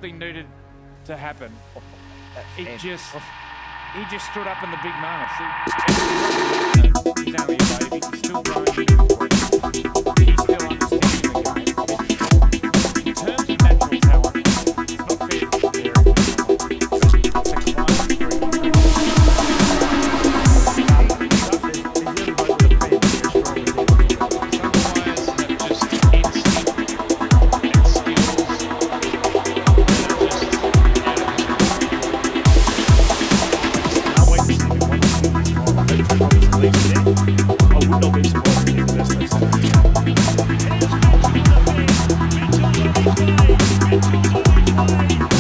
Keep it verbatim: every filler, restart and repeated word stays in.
something needed to happen, he just he just stood up in the big moment. See, he's only a baby. He's still growing. He's still understanding the game. In terms of natural talent, it's not fair to compare it to someone. It's a climate street. I would not be surprised if he was best next season.